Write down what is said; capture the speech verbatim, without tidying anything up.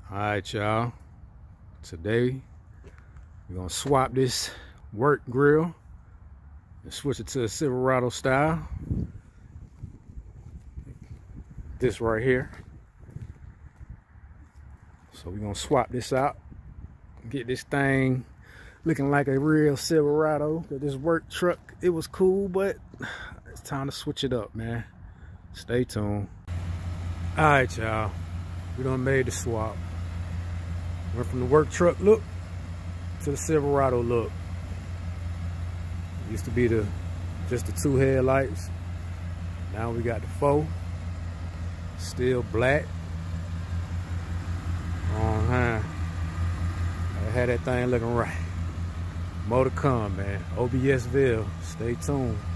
Alright, y'all. Today we're gonna swap this work grill and switch it to a Silverado style. This right here. So we're gonna swap this out, get this thing looking like a real Silverado. This work truck, it was cool, but it's time to switch it up, man. Stay tuned. Alright, y'all. We done made the swap. Went from the work truck look to the Silverado look. It used to be the just the two headlights. Now we got the four. Still black. Uh-huh. I had that thing looking right. More to come, man. O B S Ville. Stay tuned.